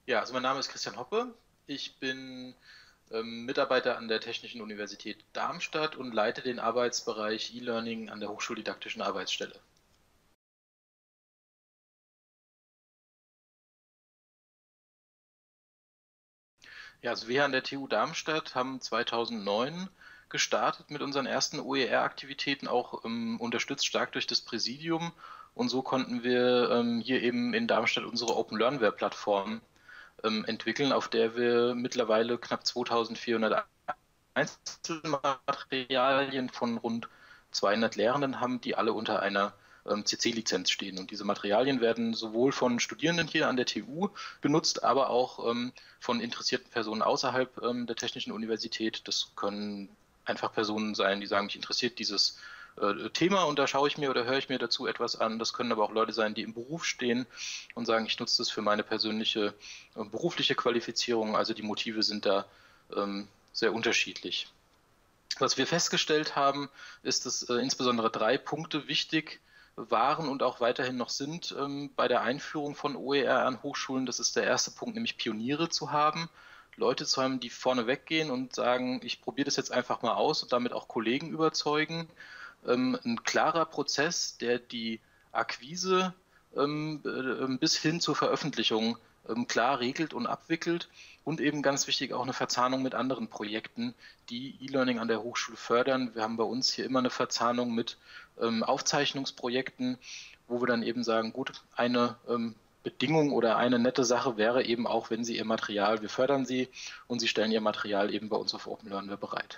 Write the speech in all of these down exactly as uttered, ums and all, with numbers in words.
Ja, also mein Name ist Christian Hoppe. Ich bin ähm, Mitarbeiter an der Technischen Universität Darmstadt und leite den Arbeitsbereich E-Learning an der Hochschuldidaktischen Arbeitsstelle. Ja, also wir an der T U Darmstadt haben zweitausendneun gestartet mit unseren ersten O E R-Aktivitäten, auch ähm, unterstützt stark durch das Präsidium. Und so konnten wir ähm, hier eben in Darmstadt unsere Open Learnware-Plattform ähm, entwickeln, auf der wir mittlerweile knapp zweitausendvierhundert Einzelmaterialien von rund zweihundert Lehrenden haben, die alle unter einer ähm, C C-Lizenz stehen. Und diese Materialien werden sowohl von Studierenden hier an der T U benutzt, aber auch ähm, von interessierten Personen außerhalb ähm, der Technischen Universität. Das können einfach Personen sein, die sagen, mich interessiert dieses äh, Thema und da schaue ich mir oder höre ich mir dazu etwas an. Das können aber auch Leute sein, die im Beruf stehen und sagen, ich nutze das für meine persönliche äh, berufliche Qualifizierung. Also die Motive sind da ähm, sehr unterschiedlich. Was wir festgestellt haben, ist, dass äh, insbesondere drei Punkte wichtig waren und auch weiterhin noch sind ähm, bei der Einführung von O E R an Hochschulen. Das ist der erste Punkt, nämlich Pioniere zu haben, Leute zu haben, die vorne weggehen und sagen, ich probiere das jetzt einfach mal aus und damit auch Kollegen überzeugen. Ähm, ein klarer Prozess, der die Akquise ähm, äh, bis hin zur Veröffentlichung ähm, klar regelt und abwickelt und eben ganz wichtig auch eine Verzahnung mit anderen Projekten, die E-Learning an der Hochschule fördern. Wir haben bei uns hier immer eine Verzahnung mit ähm, Aufzeichnungsprojekten, wo wir dann eben sagen, gut, eine ähm, Bedingung oder eine nette Sache wäre eben auch, wenn Sie Ihr Material, wir fördern Sie und Sie stellen Ihr Material eben bei uns auf Open Learnware bereit.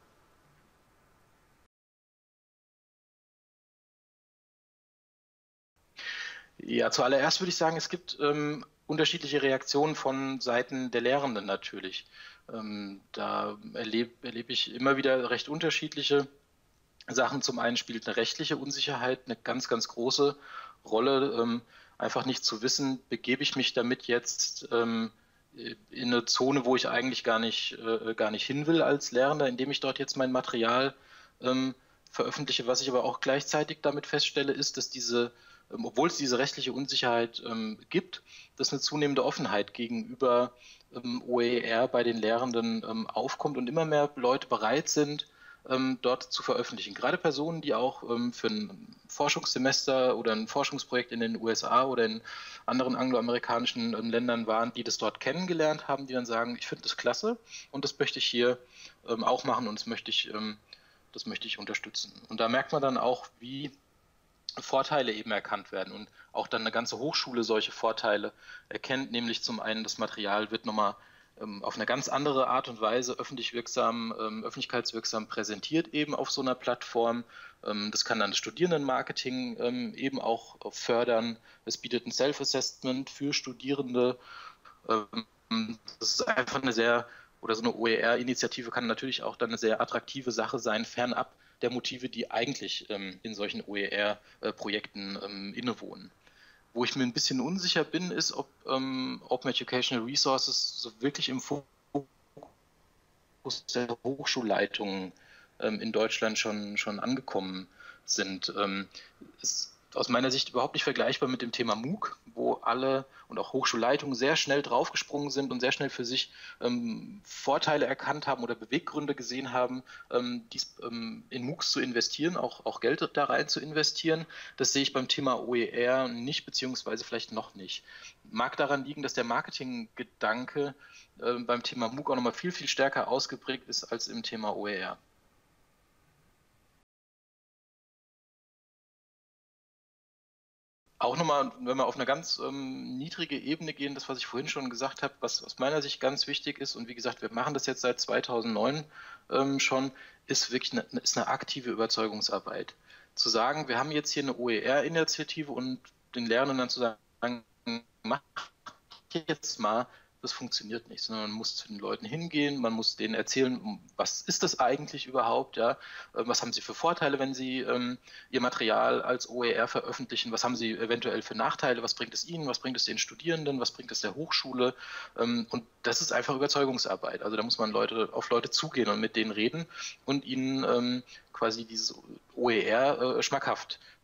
Ja, zuallererst würde ich sagen, es gibt ähm, unterschiedliche Reaktionen von Seiten der Lehrenden natürlich. Ähm, da erlebe erleb ich immer wieder recht unterschiedliche Sachen. Zum einen spielt eine rechtliche Unsicherheit eine ganz, ganz große Rolle. Ähm, einfach nicht zu wissen, begebe ich mich damit jetzt ähm, in eine Zone, wo ich eigentlich gar nicht, äh, gar nicht hin will als Lehrender, indem ich dort jetzt mein Material ähm, veröffentliche. Was ich aber auch gleichzeitig damit feststelle, ist, dass diese, ähm, obwohl es diese rechtliche Unsicherheit ähm, gibt, dass eine zunehmende Offenheit gegenüber ähm, O E R bei den Lehrenden ähm, aufkommt und immer mehr Leute bereit sind, ähm, dort zu veröffentlichen. Gerade Personen, die auch ähm, für ein Forschungssemester oder ein Forschungsprojekt in den U S A oder in anderen angloamerikanischen ähm, Ländern waren, die das dort kennengelernt haben, die dann sagen, ich finde das klasse und das möchte ich hier ähm, auch machen und das möchte ich, ähm, das möchte ich unterstützen. Und da merkt man dann auch, wie Vorteile eben erkannt werden und auch dann eine ganze Hochschule solche Vorteile erkennt, nämlich zum einen das Material wird nochmal ähm, auf eine ganz andere Art und Weise öffentlich wirksam, ähm, öffentlichkeitswirksam präsentiert eben auf so einer Plattform. Ähm, das kann dann das Studierendenmarketing ähm, eben auch fördern. Es bietet ein Self-Assessment für Studierende. Ähm, das ist einfach eine sehr, oder so eine O E R-Initiative kann natürlich auch dann eine sehr attraktive Sache sein, fernab der Motive, die eigentlich ähm, in solchen O E R-Projekten ähm, innewohnen. Wo ich mir ein bisschen unsicher bin, ist, ob ähm, Open Educational Resources so wirklich im Fokus der Hochschulleitungen ähm, in Deutschland schon, schon angekommen sind. Ähm, ist aus meiner Sicht überhaupt nicht vergleichbar mit dem Thema MOOC, wo alle und auch Hochschulleitungen sehr schnell draufgesprungen sind und sehr schnell für sich ähm, Vorteile erkannt haben oder Beweggründe gesehen haben, ähm, dies, ähm, in MOOCs zu investieren, auch, auch Geld da rein zu investieren. Das sehe ich beim Thema O E R nicht, beziehungsweise vielleicht noch nicht. Mag daran liegen, dass der Marketinggedanke äh, beim Thema MOOC auch nochmal viel, viel stärker ausgeprägt ist als im Thema O E R. Auch nochmal, wenn wir auf eine ganz ähm, niedrige Ebene gehen, das, was ich vorhin schon gesagt habe, was aus meiner Sicht ganz wichtig ist, und wie gesagt, wir machen das jetzt seit zweitausendneun ähm, schon, ist wirklich eine, ist eine aktive Überzeugungsarbeit. Zu sagen, wir haben jetzt hier eine O E R-Initiative und den Lernenden dann zu sagen, mach jetzt mal, das funktioniert nicht, sondern man muss zu den Leuten hingehen, man muss denen erzählen, was ist das eigentlich überhaupt, ja, äh, was haben sie für Vorteile, wenn sie ähm, ihr Material als O E R veröffentlichen, was haben sie eventuell für Nachteile, was bringt es ihnen, was bringt es den Studierenden, was bringt es der Hochschule ähm, und das ist einfach Überzeugungsarbeit, also da muss man Leute auf Leute zugehen und mit denen reden und ihnen ähm, quasi dieses O E R äh, schmackhaft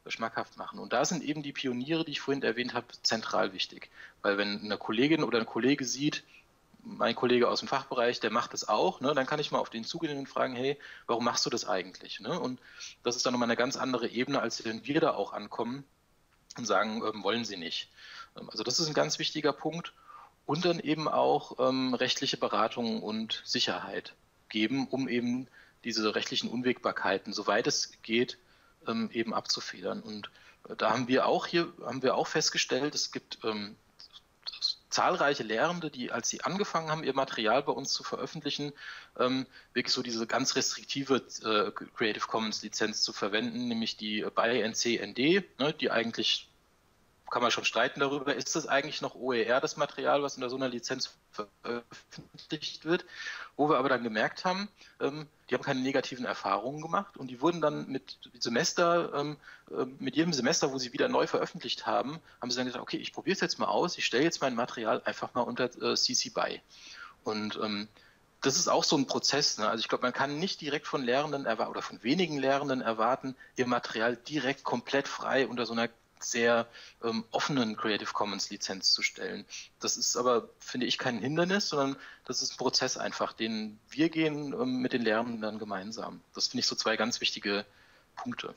schmackhaft machen. Und da sind eben die Pioniere, die ich vorhin erwähnt habe, zentral wichtig. Weil wenn eine Kollegin oder ein Kollege sieht, mein Kollege aus dem Fachbereich, der macht das auch, ne, dann kann ich mal auf den zugehen und fragen, hey, warum machst du das eigentlich? Ne? Und das ist dann nochmal eine ganz andere Ebene, als wenn wir da auch ankommen und sagen, ähm, wollen sie nicht. Ähm, also das ist ein ganz wichtiger Punkt. Und dann eben auch ähm, rechtliche Beratung und Sicherheit geben, um eben diese rechtlichen Unwägbarkeiten, soweit es geht, ähm, eben abzufedern. Und äh, da haben wir auch hier haben wir auch festgestellt, es gibt ähm, zahlreiche Lehrende, die, als sie angefangen haben, ihr Material bei uns zu veröffentlichen, ähm, wirklich so diese ganz restriktive äh, Creative Commons Lizenz zu verwenden, nämlich die B Y N C N D, ne, die eigentlich, kann man schon streiten darüber, ist das eigentlich noch O E R, das Material, was unter so einer Lizenz veröffentlicht wird, wo wir aber dann gemerkt haben, ähm, die haben keine negativen Erfahrungen gemacht und die wurden dann mit Semester, ähm, äh, mit jedem Semester, wo sie wieder neu veröffentlicht haben, haben sie dann gesagt, okay, ich probiere es jetzt mal aus, ich stelle jetzt mein Material einfach mal unter äh, C C B Y. Und ähm, das ist auch so ein Prozess. Ne? Also ich glaube, man kann nicht direkt von Lehrenden erwarten oder von wenigen Lehrenden erwarten, ihr Material direkt komplett frei unter so einer sehr ähm, offenen Creative Commons Lizenz zu stellen. Das ist aber, finde ich, kein Hindernis, sondern das ist ein Prozess einfach, den wir gehen ähm, mit den Lernenden dann gemeinsam. Das finde ich so zwei ganz wichtige Punkte.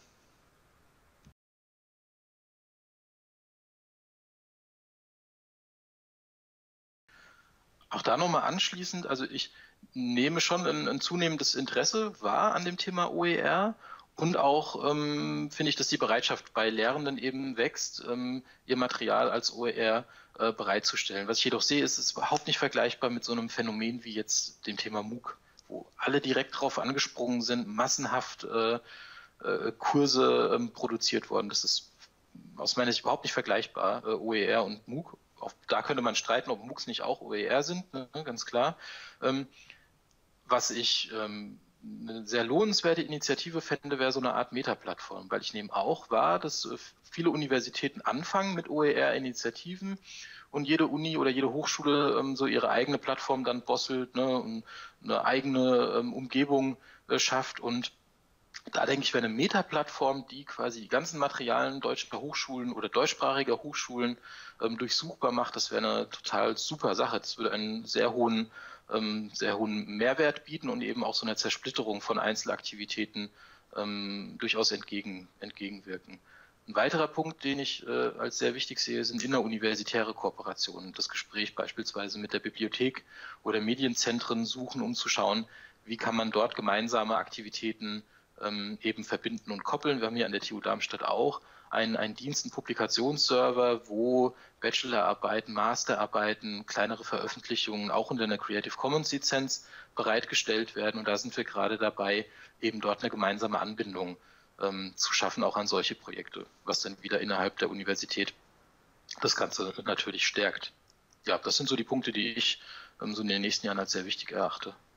Auch da nochmal anschließend, also ich nehme schon ein, ein zunehmendes Interesse wahr an dem Thema O E R und auch ähm, finde ich, dass die Bereitschaft bei Lehrenden eben wächst, ähm, ihr Material als O E R äh, bereitzustellen. Was ich jedoch sehe, ist es ist überhaupt nicht vergleichbar mit so einem Phänomen wie jetzt dem Thema MOOC, wo alle direkt drauf angesprungen sind, massenhaft äh, äh, Kurse ähm, produziert worden. Das ist aus meiner Sicht überhaupt nicht vergleichbar, äh, O E R und MOOC. Auch da könnte man streiten, ob MOOCs nicht auch O E R sind, ne, ganz klar. Ähm, was ich ähm, eine sehr lohnenswerte Initiative fände, wäre so eine Art Meta-Plattform, weil ich nehme auch wahr, dass äh, viele Universitäten anfangen mit O E R-Initiativen und jede Uni oder jede Hochschule ähm, so ihre eigene Plattform dann bosselt, ne, und eine eigene ähm, Umgebung äh, schafft. Und da denke ich, wäre eine Meta-Plattform, die quasi die ganzen Materialien deutscher Hochschulen oder deutschsprachiger Hochschulen ähm, durchsuchbar macht. Das wäre eine total super Sache. Das würde einen sehr hohen, ähm, sehr hohen Mehrwert bieten und eben auch so einer Zersplitterung von Einzelaktivitäten ähm, durchaus entgegen, entgegenwirken. Ein weiterer Punkt, den ich äh, als sehr wichtig sehe, sind inneruniversitäre Kooperationen. Das Gespräch beispielsweise mit der Bibliothek oder Medienzentren suchen, um zu schauen, wie kann man dort gemeinsame Aktivitäten ähm, eben verbinden und koppeln. Wir haben hier an der T U Darmstadt auch einen, einen Dienst, einen Publikationsserver, wo Bachelorarbeiten, Masterarbeiten, kleinere Veröffentlichungen auch unter einer Creative Commons Lizenz bereitgestellt werden. Und da sind wir gerade dabei, eben dort eine gemeinsame Anbindung ähm, zu schaffen, auch an solche Projekte, was dann wieder innerhalb der Universität das Ganze natürlich stärkt. Ja, das sind so die Punkte, die ich ähm, so in den nächsten Jahren als sehr wichtig erachte.